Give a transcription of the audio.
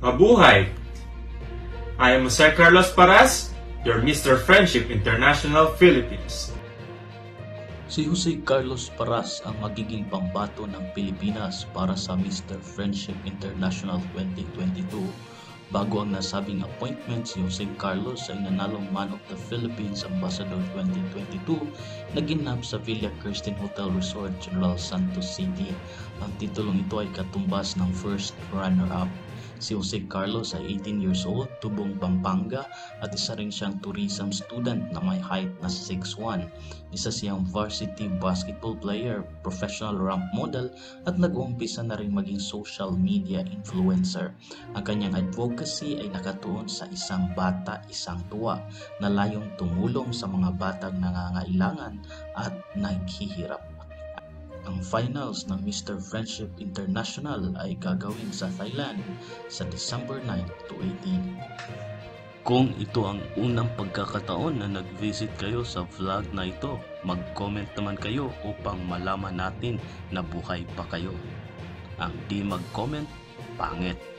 Mabuhay! I am Jose Carlos Paras, your Mr. Friendship International Philippines. Si Jose Carlos Paras ang magiging pambato ng Pilipinas para sa Mr. Friendship International 2022. Bago ang nasabing appointment, si Jose Carlos ay nanalong Man of the Philippines Ambassador 2022 na ginanap sa Villa Kirsten Hotel Resort, General Santos City. Ang titulong ito ay katumbas ng first runner-up. Si Jose Carlos ay 18 years old, tubong Pampanga at isa rin siyang tourism student na may height na 6'1". Isa siyang varsity basketball player, professional ramp model at nag-uumpisa na rin maging social media influencer. Ang kanyang advocacy ay nakatuon sa isang bata, isang tuwa na layong tumulong sa mga batang nangangailangan at naghihirap. Ang finals ng Mr. Friendship International ay gagawin sa Thailand sa December 9 to 18. Kung ito ang unang pagkakataon na nag-visit kayo sa vlog na ito, mag-comment naman kayo upang malaman natin na buhay pa kayo. Ang di mag-comment, pangit.